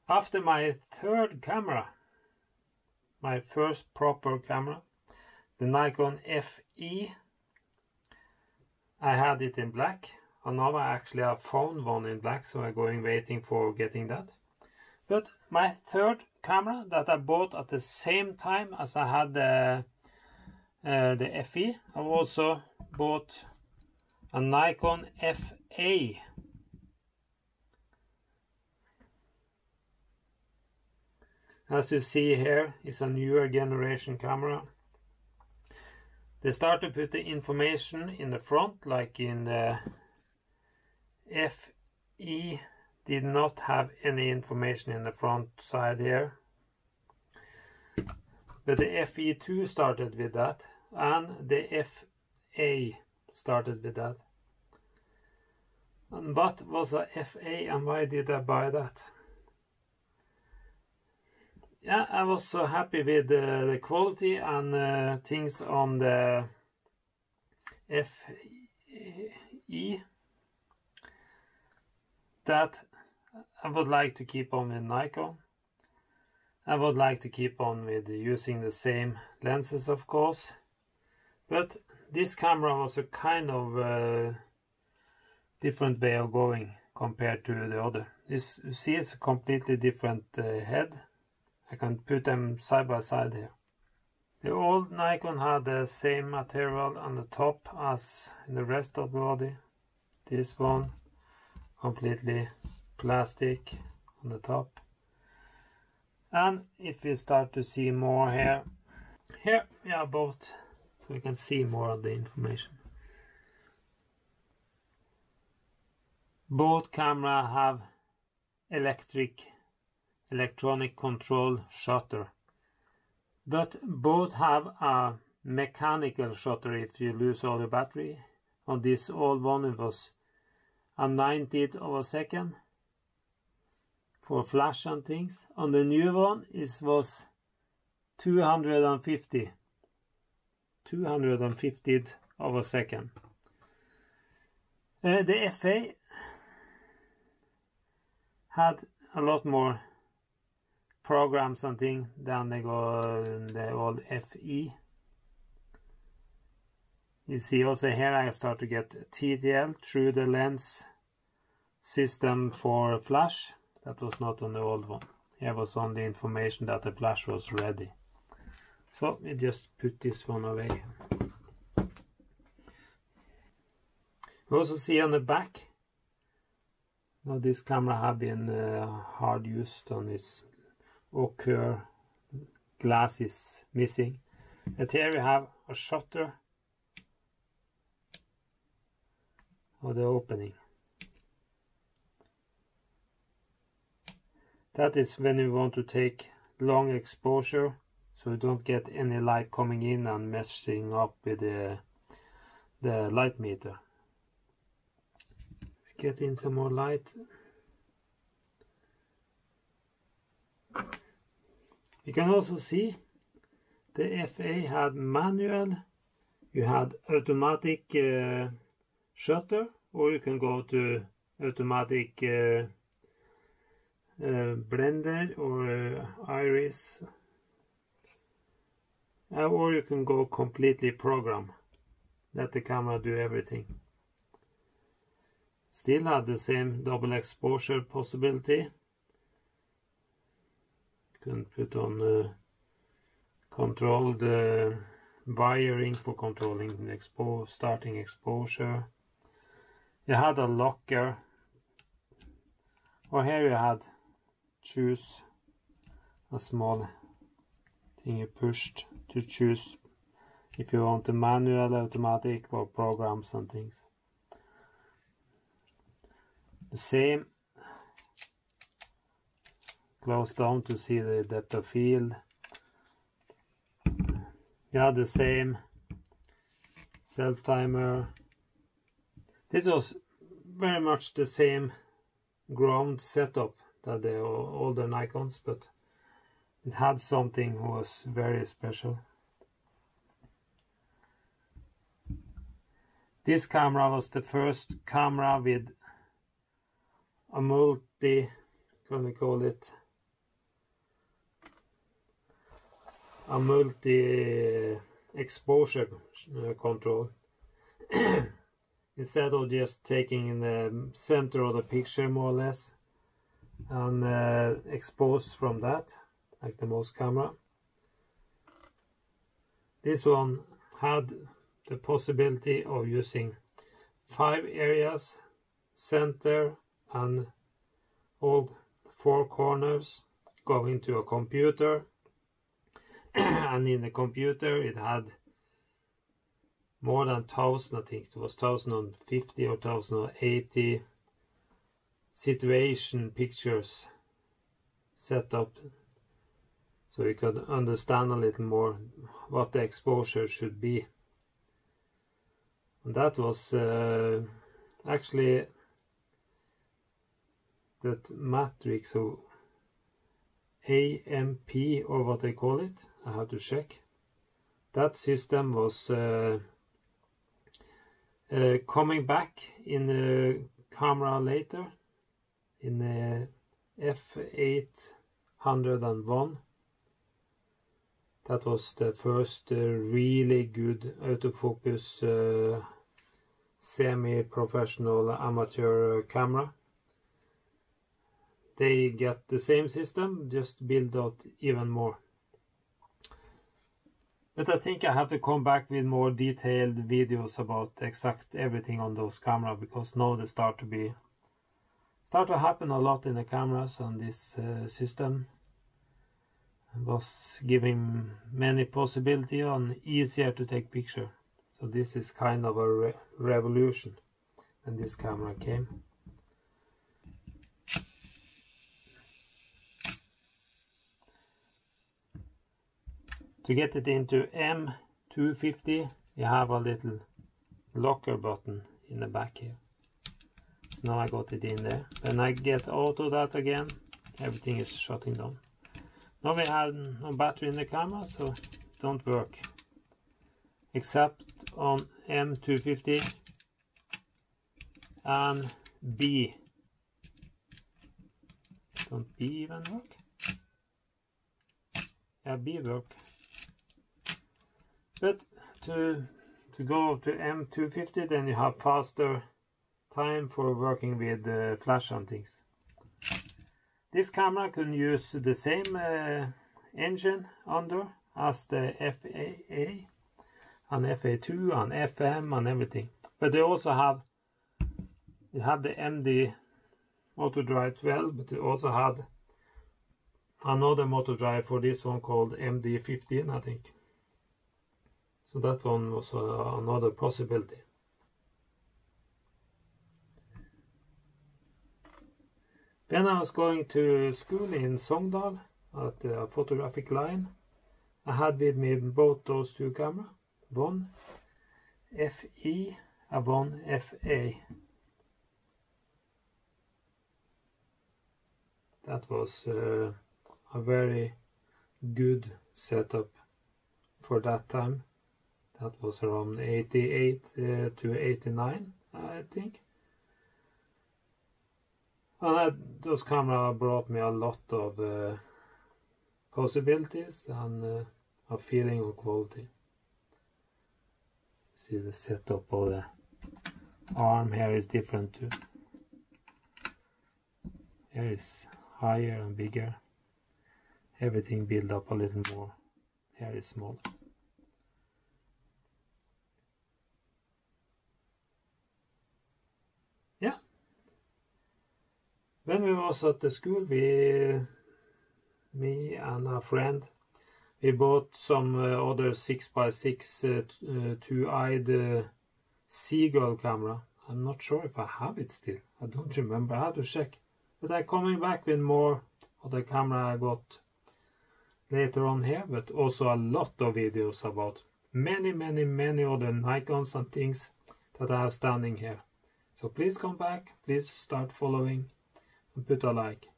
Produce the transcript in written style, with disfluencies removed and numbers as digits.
After my third camera, my first proper camera, the Nikon FE, I had it in black, and now I actually have found one in black, so I'm going waiting for getting that. But my third camera that I bought at the same time as I had the FE, I also bought a Nikon FA. As you see here, is a newer generation camera. They start to put the information in the front, like in the FE did not have any information in the front side here. But the FE2 started with that, and the FA started with that. And what was a FA and why did I buy that? Yeah, I was so happy with the quality and things on the FE that I would like to keep on with Nikon. I would like to keep on with using the same lenses, of course, but this camera was a kind of different way of going compared to the other. This, you see, it's a completely different head. I can put them side by side here. The old Nikon had the same material on the top as in the rest of the body. This one completely plastic on the top. And if we start to see more here we have both, so we can see more of the information. Both cameras have electronic control shutter, but both have a mechanical shutter if you lose all the battery. On this old one it was a 90th of a second for flash and things. On the new one it was 250th of a second. The FA had a lot more programs and things than the old FE. You see also here I start to get TTL through the lens system for flash. That was not on the old one. Here was on the information that the flash was ready. So we just put this one away. You also see on the back, now this camera have been hard used on its occur, glass is missing. But here we have a shutter of the opening. That is when you want to take long exposure, so you don't get any light coming in and messing up with the light meter. Let's get in some more light. You can also see the FA had manual, you had automatic shutter, or you can go to automatic blender or iris, or you can go completely program, let the camera do everything. Still had the same double exposure possibility. You can put on controlled wiring for controlling the starting exposure. You had a locker, or here you had choose a small thing you pushed to choose if you want the manual, automatic, or programs and things. The same, close down to see the depth of field. You had the same self timer. This was very much the same ground setup that the older Nikons, but it had something that was very special. This camera was the first camera with a multi, can we call it, a multi-exposure control. Instead of just taking the center of the picture more or less and expose from that, like the MOS camera. This one had the possibility of using 5 areas, center and all 4 corners going to a computer. And in the computer it had more than 1000, I think it was 1050 or 1080 situation pictures set up, so you could understand a little more what the exposure should be. And that was actually that matrix, so AMP or what they call it, I have to check. That system was coming back in the camera later, in the F801. That was the first really good autofocus semi-professional amateur camera. They get the same system, just build out even more. But I think I have to come back with more detailed videos about exact everything on those cameras, because now they start to happen a lot in the cameras, and this system was giving many possibilities and easier to take picture. So this is kind of a revolution when this camera came. To get it into M250, you have a little locker button in the back here. So now I got it in there. When I get out of that again, everything is shutting down. Now we have no battery in the camera, so it don't work. Except on M250 and B. Don't B even work? Yeah, B work. But to go to M250, then you have faster time for working with flash and things. This camera can use the same engine under as the FAA and FA2 and FM and everything. But they also have the MD motor drive 12, but they also had another motor drive for this one called MD15, I think. So that one was another possibility. When I was going to school in Sogndal at the photographic line, I had with me both those two cameras, one FE and one FA. That was a very good setup for that time. That was around 88 to 89, I think. And those cameras brought me a lot of possibilities and a feeling of quality. See, the setup of the arm here is different too. Here is higher and bigger. Everything built up a little more. Here is smaller. Yeah. When we was at the school, me and a friend, we bought some other 6x6 two-eyed seagull camera. I'm not sure if I have it still. I don't remember. I have to check. But I'm coming back with more of the camera I got later on here, but also a lot of videos about many other Nikons and things that I have standing here. So please come back, please start following and put a like.